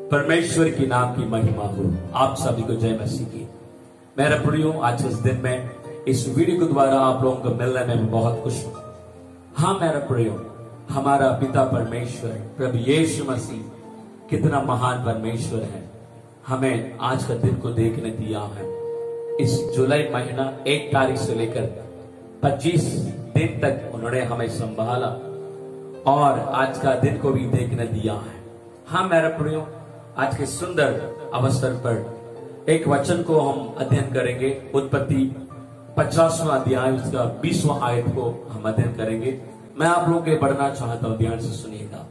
परमेश्वर की नाम की महिमा हो। आप सभी को जय मसीह की। मेरे प्रियो, आज इस दिन में इस वीडियो के द्वारा आप लोगों को मिलने में मैं बहुत खुश हूं। हाँ मेरे प्रियो, हमारा पिता परमेश्वर प्रभु यीशु मसीह कितना महान परमेश्वर है। हमें आज का दिन को देखने दिया है। इस जुलाई महीना 1 तारीख से लेकर 25 दिन तक उन्होंने हमें संभाला और आज का दिन को भी देखने दिया है। हाँ मेरे प्रियो, आज के सुंदर अवसर पर एक वचन को हम अध्ययन करेंगे। उत्पत्ति 50वां अध्याय उसका 20वां आयत को हम अध्ययन करेंगे। मैं आप लोगों के पढ़ना चाहता हूं, ध्यान से सुनिएगा।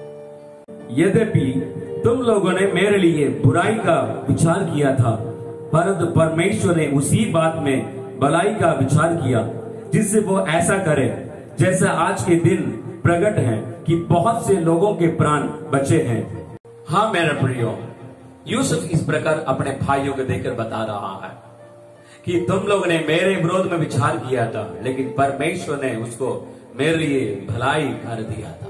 यद्यपि तुम लोगों ने मेरे लिए बुराई का विचार किया था, परंतु परमेश्वर ने उसी बात में भलाई का विचार किया, जिससे वो ऐसा करे जैसा आज के दिन प्रकट है कि बहुत से लोगों के प्राण बचे हैं। हाँ मेरे प्रियो, यूसुफ इस प्रकार अपने भाइयों को देखकर बता रहा है कि तुम लोगों ने मेरे विरोध में विचार किया था, लेकिन परमेश्वर ने उसको मेरे लिए भलाई कर दिया था।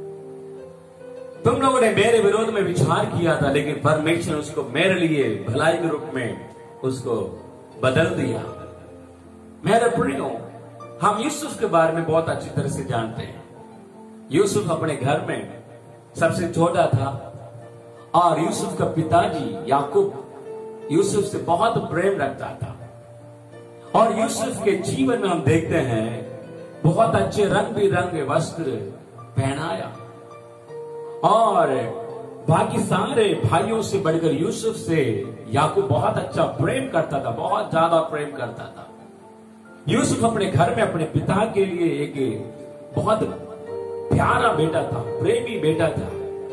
तुम लोगों ने मेरे विरोध में विचार किया था, लेकिन परमेश्वर ने उसको मेरे लिए भलाई के रूप में उसको बदल दिया। मेरे प्रियो, हम यूसुफ के बारे में बहुत अच्छी तरह से जानते हैं। यूसुफ अपने घर में सबसे छोटा था और यूसुफ का पिताजी याकूब यूसुफ से बहुत प्रेम रखता था। और यूसुफ के जीवन में हम देखते हैं बहुत अच्छे रंग बिरंगे वस्त्र पहनाया और बाकी सारे भाइयों से बढ़कर यूसुफ से याकूब बहुत अच्छा प्रेम करता था, बहुत ज्यादा प्रेम करता था। यूसुफ अपने घर में अपने पिता के लिए एक बहुत प्यारा बेटा था, प्रेमी बेटा था।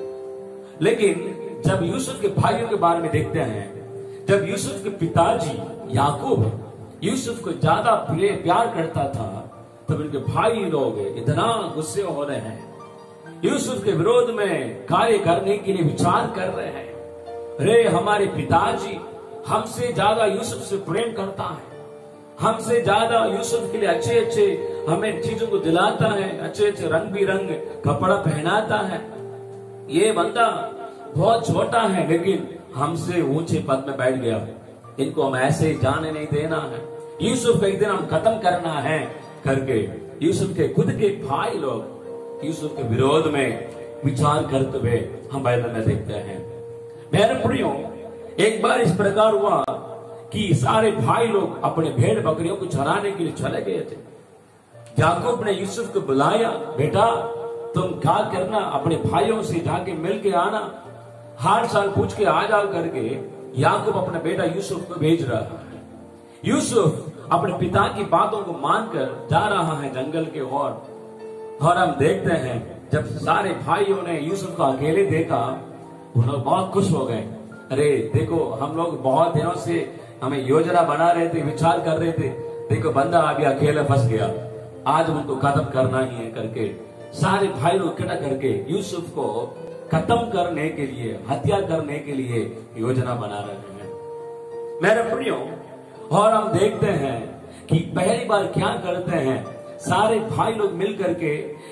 लेकिन जब यूसुफ के भाइयों के बारे में देखते हैं, जब यूसुफ के पिताजी याकूब यूसुफ को ज्यादा प्यार करता था, तब उनके भाई लोग इतना गुस्से हो रहे हैं, यूसुफ के विरोध में कार्य करने के लिए विचार कर रहे हैं। अरे हमारे पिताजी हमसे ज्यादा यूसुफ से प्रेम करता है, हमसे ज्यादा यूसुफ के लिए अच्छे अच्छे हमें चीजों को दिलाता है, अच्छे अच्छे रंग बिरंग कपड़ा पहनाता है। ये बंदा बहुत छोटा है, लेकिन हमसे ऊंचे पद में बैठ गया, इनको हम ऐसे जाने नहीं देना है, यूसुफ को एक दिन हम खत्म करना है करके यूसुफ के खुद के भाई लोग यूसुफ के विरोध में विचार करते हुए हम बाइबल में देखते हैं। मेरे प्रियो, एक बार इस प्रकार हुआ कि सारे भाई लोग अपने भेड़ बकरियों को चराने के लिए चले गए थे। याकूब ने यूसुफ को बुलाया, बेटा तुम क्या करना, अपने भाइयों से जाके मिल के आना, हर साल पूछ के आ जाओ करके याकूब अपना बेटा यूसुफ को भेज रहा है। यूसुफ अपने पिता की बातों को मानकर जा रहा है जंगल के ओर। और हम देखते हैं जब सारे भाइयों ने यूसुफ को अकेले देखा, वो लोग बहुत खुश हो गए। अरे देखो, हम लोग बहुत दिनों से हमें योजना बना रहे थे, विचार कर रहे थे, देखो बंदा अभी अकेला फंस गया, आज उनको खत्म करना ही है करके सारे भाई लोग इकट्ठा करके यूसुफ को खत्म करने के लिए, हत्या करने के लिए योजना बना रहे हैं। मेरे प्रियो, और हम देखते हैं कि पहली बार क्या करते हैं, सारे भाई लोग मिल करके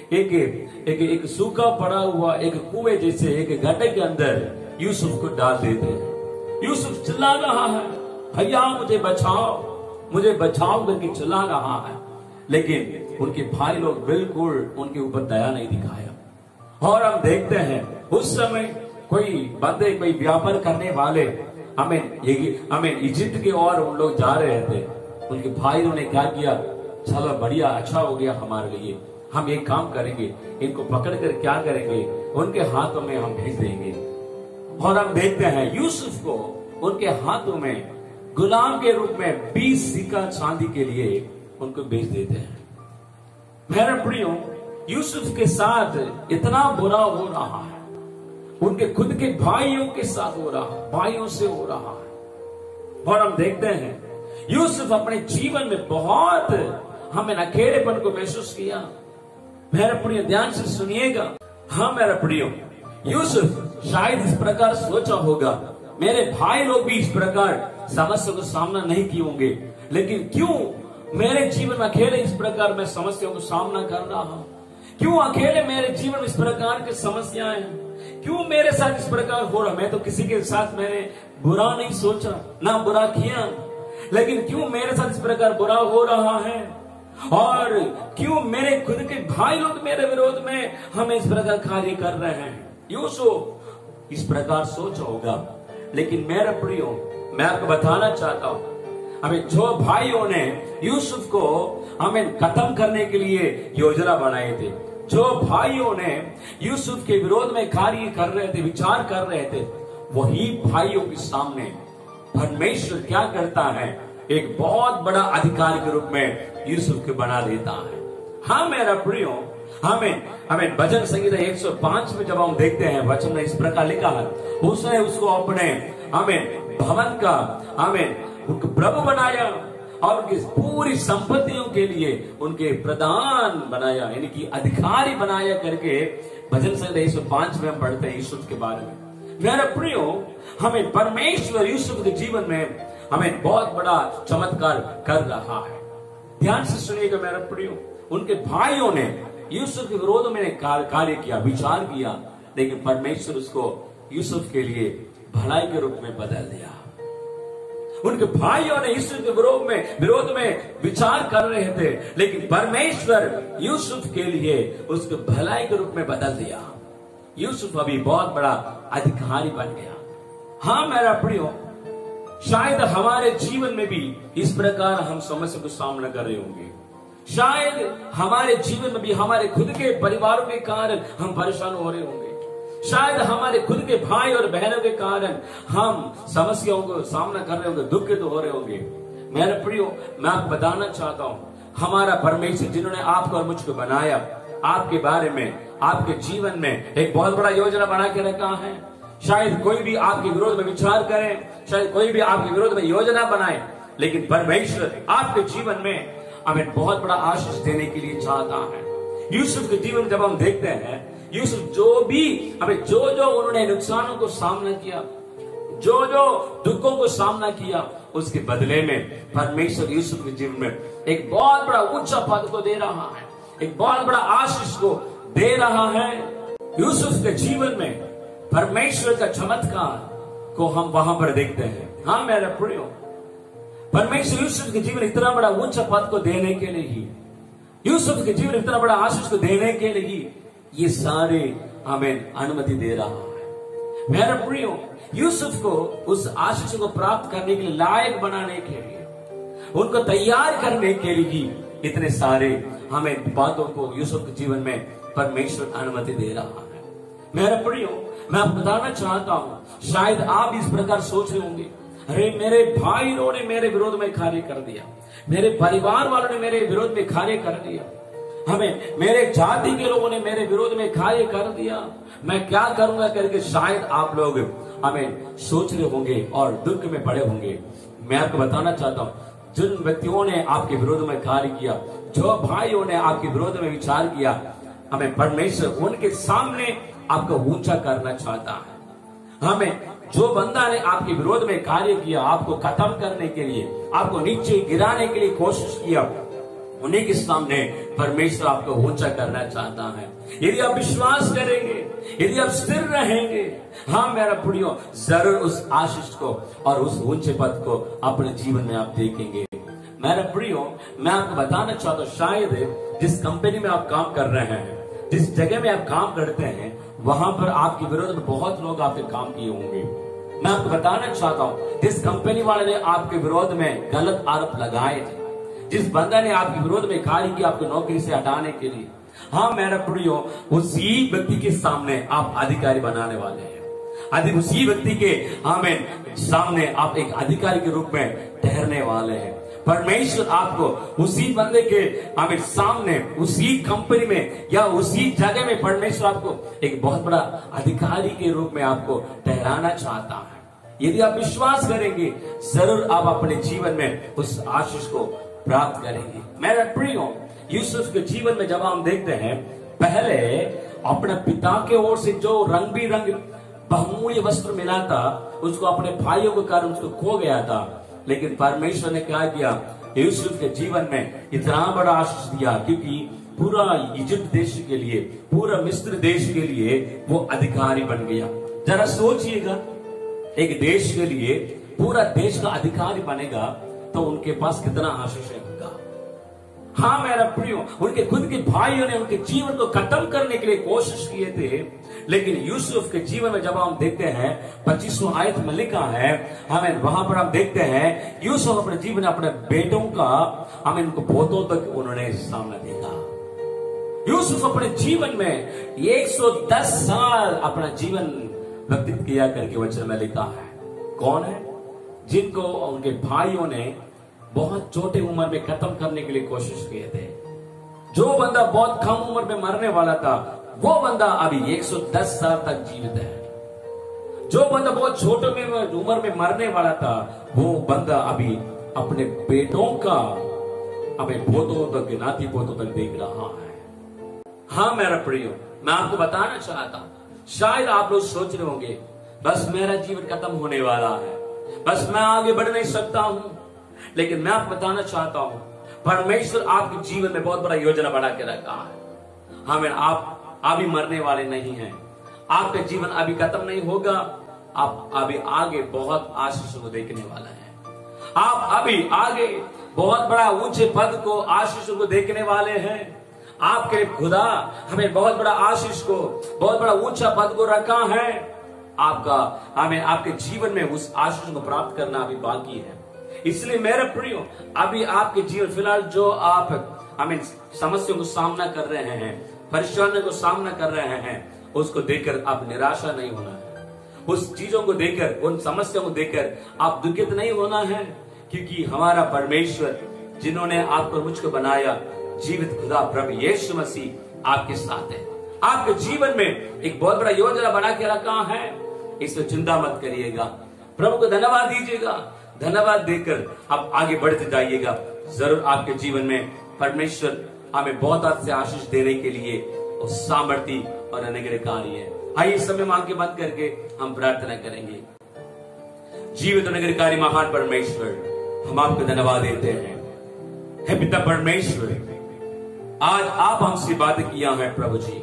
एक सूखा पड़ा हुआ एक कुएं जैसे एक गड्ढे के अंदर यूसुफ को डाल देते हैं। यूसुफ चिल्ला रहा है, भैया मुझे बचाओ, मुझे बचाओ करके चिल्ला रहा है, लेकिन उनके भाई लोग बिल्कुल उनके ऊपर दया नहीं दिखाया। और हम देखते हैं उस समय कोई बंदे, कोई व्यापार करने वाले हमें इजिप्ट की ओर उन लोग जा रहे थे। उनके भाइयों ने क्या किया, चलो बढ़िया, अच्छा हो गया हमारे लिए, हम एक काम करेंगे, इनको पकड़ कर क्या करेंगे, उनके हाथों में हम भेज देंगे। और हम देखते हैं यूसुफ को उनके हाथों में गुलाम के रूप में 20 सिक्का चांदी के लिए उनको भेज देते हैं। मेरे प्रियो, यूसुफ के साथ इतना बुरा हो रहा है, उनके खुद के भाइयों के साथ हो रहा, भाइयों से हो रहा है। और हम देखते हैं यूसुफ अपने जीवन में बहुत हमें अकेलेपन को महसूस किया। मेरे प्रियो, ध्यान से सुनिएगा। हाँ मेरे प्रियो, यूसुफ शायद इस प्रकार सोचा होगा, मेरे भाई लोग भी इस प्रकार समस्या का सामना नहीं किए होंगे, लेकिन क्यों मेरे जीवन में अकेले इस प्रकार मैं समस्याओं का सामना कर रहा हूं, क्यों अकेले मेरे जीवन में इस प्रकार की समस्याएं, क्यों मेरे साथ इस प्रकार हो रहा? मैं तो किसी के साथ मैंने बुरा नहीं सोचा, ना बुरा किया, लेकिन क्यों मेरे साथ इस प्रकार बुरा हो रहा है? और क्यों मेरे खुद के भाई लोग मेरे विरोध में हमें इस प्रकार कार्य कर रहे हैं? यूसुफ इस प्रकार सोचा होगा, लेकिन मेरे प्रियो, मैं आपको बताना चाहता हूं, हमें जो भाइयों ने यूसुफ को हमें खत्म करने के लिए योजना बनाए थे, जो भाइयों ने यूसुफ के विरोध में कार्य कर रहे थे, विचार कर रहे थे, वही भाइयों के सामने परमेश्वर क्या करता है? एक बहुत बड़ा अधिकारी के रूप में यूसुफ को बना देता है। हाँ मेरा प्रियो, हमें भजन संगीता 105 में जब हम देखते हैं, वचन में इस प्रकार लिखा है, उसने उसको अपने भवन का प्रभु बनाया और उनकी पूरी संपत्तियों के लिए उनके प्रधान बनाया, यानी कि अधिकारी बनाया करके भजन संगीता 105 में हम पढ़ते हैं यूसुफ के बारे में। मेरा प्रियो, हमें परमेश्वर यूसुफ के जीवन में हमें बहुत बड़ा चमत्कार कर रहा है। ध्यान से सुनिएगा मेरा प्रियो, उनके भाइयों ने यूसुफ के विरोध में कार्य किया, विचार किया, लेकिन परमेश्वर उसको यूसुफ के लिए भलाई के रूप में बदल दिया। उनके भाइयों ने यूसुफ के विरोध में विचार कर रहे थे, लेकिन परमेश्वर यूसुफ के लिए उसको भलाई के रूप में बदल दिया। यूसुफ अभी बहुत बड़ा अधिकारी बन गया। हाँ मेरा प्रियो, शायद हमारे जीवन में भी इस प्रकार हम समस्या को सामना कर रहे होंगे। शायद हमारे जीवन में भी हमारे खुद के परिवारों के कारण हम परेशान हो रहे होंगे। शायद हमारे खुद के भाई और बहनों के कारण हम समस्याओं को सामना कर रहे होंगे, दुखित हो रहे होंगे। मेरे प्रियो, मैं आपको बताना चाहता हूं, हमारा परमेश्वर जिन्होंने आपको और मुझको बनाया, आपके बारे में, आपके जीवन में एक बहुत बड़ा योजना बना के रखा है। शायद कोई भी आपके विरोध में विचार करे, शायद कोई भी आपके विरोध में योजना बनाए, लेकिन परमेश्वर आपके जीवन में हमें बहुत बड़ा आशीष देने के लिए चाहता है। यूसुफ के जीवन जब हम देखते हैं, यूसुफ जो उन्होंने नुकसानों को सामना किया, जो दुखों को सामना किया, उसके बदले में परमेश्वर यूसुफ के जीवन में एक बहुत बड़ा ऊंचा पद को दे रहा है, एक बहुत बड़ा आशीष को दे रहा है। यूसुफ के जीवन में परमेश्वर का चमत्कार को हम वहां पर देखते हैं। हाँ मेरे प्रियो, परमेश्वर यूसुफ के जीवन इतना बड़ा ऊंचा पद को देने के लिए ही, यूसुफ के जीवन इतना बड़ा आशीष को देने के लिए ही ये सारे हमें अनुमति दे रहा है। मेरे प्रियो, यूसुफ को उस आशीष को प्राप्त करने के लिए, लायक बनाने के लिए, उनको तैयार करने के लिए इतने सारे हमें बातों को यूसुफ के जीवन में परमेश्वर अनुमति दे रहा है। मेरे प्रियो, मैं आपको बताना चाहता हूं, शायद आप इस प्रकार सोच रहे होंगे, अरे मेरे भाइयों ने मेरे विरोध में कार्य कर दिया, मेरे परिवार वालों ने मेरे विरोध में कार्य कर दिया, मेरे जाति के लोगों ने मेरे विरोध में कार्य कर दिया, मैं क्या करूंगा करके शायद आप लोग हमें सोच रहे होंगे और दुख में पड़े होंगे। मैं आपको बताना चाहता हूं, जिन व्यक्तियों ने आपके विरोध में कार्य किया, जो भाइयों ने आपके विरोध में विचार किया, हमें परमेश्वर उनके सामने आपको ऊंचा करना चाहता है। हमें जो बंदा ने आपके विरोध में कार्य किया, आपको खत्म करने के लिए, आपको नीचे गिराने के लिए कोशिश किया, उन्हीं के सामने परमेश्वर आपको ऊंचा करना चाहता है। यदि आप विश्वास करेंगे, यदि आप स्थिर रहेंगे, हाँ मेरा प्रियो, जरूर उस आशीष को और उस ऊंचे पद को अपने जीवन में आप देखेंगे। मेरा प्रियो, मैं आपको बताना चाहता हूँ, शायद जिस कंपनी में आप काम कर रहे हैं, जिस जगह में आप काम करते हैं, वहां पर आपके विरोध में बहुत लोग आपके काम किए होंगे। मैं आपको बताना चाहता हूं, जिस कंपनी वाले ने आपके विरोध में गलत आरोप लगाए थे, जिस बंदा ने आपके विरोध में कार्य किया आपको नौकरी से हटाने के लिए, हाँ मेरा प्रियो, उसी व्यक्ति के सामने आप अधिकारी बनाने वाले हैं। उसी व्यक्ति के हमें सामने आप एक अधिकारी के रूप में ठहरने वाले हैं। परमेश्वर आपको उसी बंदे के हमें सामने, उसी कंपनी में या उसी जगह में परमेश्वर आपको एक बहुत बड़ा अधिकारी के रूप में आपको ठहराना चाहता है। यदि आप विश्वास करेंगे, जरूर आप अपने जीवन में उस आशीष को प्राप्त करेंगे। मेरा प्रियो, यूसुफ के जीवन में जब हम देखते हैं, पहले अपने पिता के ओर से जो रंग बिरंग बहुमूल्य वस्त्र मिला था, उसको अपने भाइयों के कारण उसको खो गया था, लेकिन परमेश्वर ने क्या किया, यूसुफ के जीवन में इतना बड़ा आशीष दिया, क्योंकि पूरा इजिप्ट देश के लिए, पूरा मिस्र देश के लिए वो अधिकारी बन गया। जरा सोचिएगा, एक देश के लिए पूरा देश का अधिकारी बनेगा तो उनके पास कितना आशीष होगा। हाँ मेरा प्रियो, उनके खुद के भाइयों ने उनके जीवन को खत्म करने के लिए कोशिश किए थे, लेकिन यूसुफ के जीवन में जब हम देखते हैं 25वां आयत में लिखा है, हमें वहां पर हम देखते हैं यूसुफ अपने जीवन में अपने बेटों का हमें इनको पोतों तक उन्होंने सामना देखा। यूसुफ अपने जीवन में 110 साल अपना जीवन व्यतीत किया करके वचन में लिखा है। कौन है? जिनको उनके भाइयों ने बहुत छोटे उम्र में खत्म करने के लिए कोशिश किए थे। जो बंदा बहुत कम उम्र में मरने वाला था, वो बंदा अभी 110 साल तक जीवित है। जो बंदा बहुत छोटे में उम्र में मरने वाला था, वो बंदा अभी अपने बेटों का, अपने पोतों तक, नाती पोतों तक देख रहा है। हाँ मेरा प्रियो, मैं आपको बताना चाहता हूं, शायद आप लोग सोच रहे होंगे बस मेरा जीवन खत्म होने वाला है, बस मैं आगे बढ़ नहीं सकता हूं। लेकिन मैं आपको बताना चाहता हूं, परमेश्वर आपके जीवन में बहुत बड़ा योजना बना के रखा है। हमें आप अभी मरने वाले नहीं हैं, आपका जीवन अभी खत्म नहीं होगा। आप अभी आगे बहुत आशीष को देखने वाला है। आप अभी आगे बहुत बड़ा ऊंचे पद को, आशीष को देखने वाले हैं। आपके खुदा हमें बहुत बड़ा आशीष को, बहुत बड़ा ऊंचा पद को रखा है। आपका हमें आपके जीवन में उस आशीष को प्राप्त करना अभी बाकी है। इसलिए मेरे प्रियो, अभी आपके जीवन फिलहाल जो आप हमें समस्याओं को सामना कर रहे हैं, परेशानियों को सामना कर रहे हैं, उसको देखकर आप निराशा नहीं होना है। उस चीजों को देखकर, उन समस्याओं को देखकर आप दुखित नहीं होना है, क्योंकि हमारा परमेश्वर जिन्होंने आपको मुझको बनाया, जीवित खुदा प्रभु यीशु मसीह आपके साथ है। आपके जीवन में एक बहुत बड़ा योजना बना के रखा है। इसमें चिंता मत करिएगा, प्रभु को धन्यवाद दीजिएगा। धन्यवाद देकर आप आगे बढ़ते जाइएगा। जरूर आपके जीवन में परमेश्वर हमें बहुत अच्छे आशीष देने के लिए और सामर्थ्य और अनुग्रहकारी है। आइए इस समय आंखें बंद करके हम प्रार्थना करेंगे। जीवित अनुग्रहकारी महान परमेश्वर, हम आपको धन्यवाद देते हैं। हे पिता परमेश्वर, आज आप हमसे बात किया है प्रभु जी।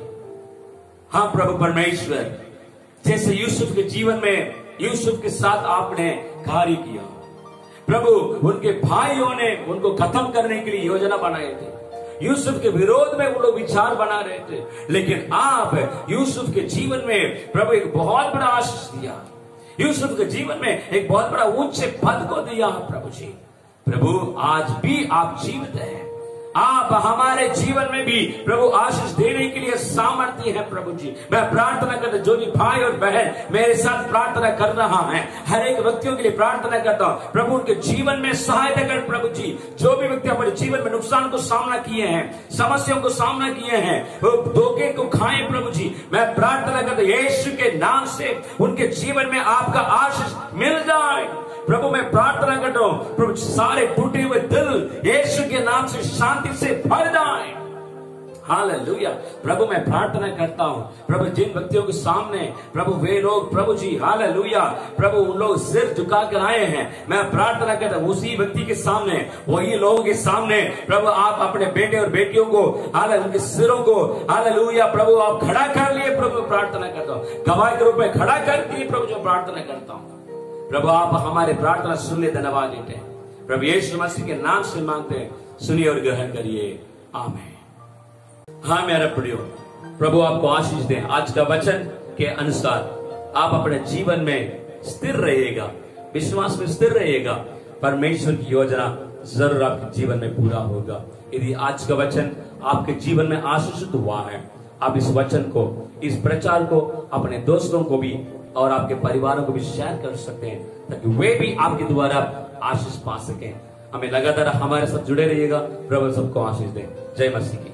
हाँ प्रभु परमेश्वर, जैसे यूसुफ के जीवन में यूसुफ के साथ आपने कार्य किया प्रभु, उनके भाइयों ने उनको खत्म करने के लिए योजना बनाए थे। यूसुफ के विरोध में वो लोग विचार बना रहे थे, लेकिन आप यूसुफ के जीवन में प्रभु एक बहुत बड़ा आशीष दिया। यूसुफ के जीवन में एक बहुत बड़ा ऊंचे पद को दिया प्रभु जी। प्रभु आज भी आप जीवित हैं। आप हमारे जीवन में भी प्रभु आशीष देने के लिए सामर्थ्य है प्रभु जी। मैं प्रार्थना करता, जो भी भाई और बहन मेरे साथ प्रार्थना कर रहा है, हर एक व्यक्तियों के लिए प्रार्थना करता हूं प्रभु, उनके जीवन में सहायता कर प्रभु जी। जो भी व्यक्ति अपने जीवन में नुकसान को सामना किए हैं, समस्याओं को सामना किए हैं, वो धोखे को खाए प्रभु जी, मैं प्रार्थना करता यीशु के नाम से उनके जीवन में आपका आशीष मिल जाए प्रभु। मैं प्रार्थना करता हूं प्रभु, सारे टूटे हुए दिल यीशु के नाम से शांति से भर जाए। हालेलुया प्रभु, मैं प्रार्थना करता हूं प्रभु, जिन व्यक्तियों के सामने प्रभु वे लोग प्रभु जी, हालेलुया प्रभु, उन लोग सिर झुका कर आए हैं, मैं प्रार्थना करता हूं उसी व्यक्ति के सामने, वही लोगों के सामने प्रभु आप अपने बेटे और बेटियों को, हालेलुया उनके सिरों को, हालेलुया प्रभु आप खड़ा कर लिए प्रभु। प्रार्थना करता हूं गवाह के रूप में खड़ा कर दिए प्रभु, जो प्रार्थना करता हूं प्रभु, आप हमारे प्रार्थना सुन ले, धन्यवाद देते हैं प्रभु यीशु मसीह के नाम से मांगते हैं, सुनिए और ग्रहण करिए, आमीन। हाँ मेरा प्रियो, प्रभु आपको आशीष दें। आज का वचन के अनुसार आप अपने जीवन में स्थिर रहिएगा, विश्वास में स्थिर रहिएगा, परमेश्वर की योजना जरूर आपके जीवन में पूरा होगा। यदि आज का वचन आपके जीवन में आशीषित हुआ है, आप इस वचन को, इस प्रचार को अपने दोस्तों को भी और आपके परिवारों को भी शेयर कर सकते हैं, ताकि वे भी आपके द्वारा आशीष पा सकें। हमें लगातार हमारे साथ जुड़े रहिएगा। प्रभु सबको आशीष दें। जय मसीह की।